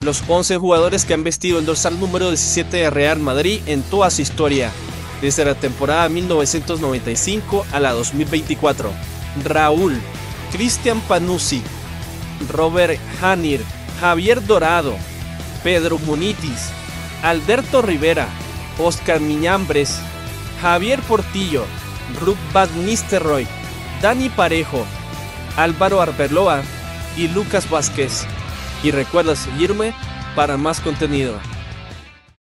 Los 11 jugadores que han vestido el dorsal número 17 de Real Madrid en toda su historia, desde la temporada 1995 a la 2024. Raúl, Cristian Panuzzi, Robert Hanir, Javier Dorado, Pedro Munitis, Alberto Rivera, Oscar Miñambres, Javier Portillo, Ruud van Nistelrooy, Dani Parejo, Álvaro Arbeloa y Lucas Vázquez. Y recuerda seguirme para más contenido.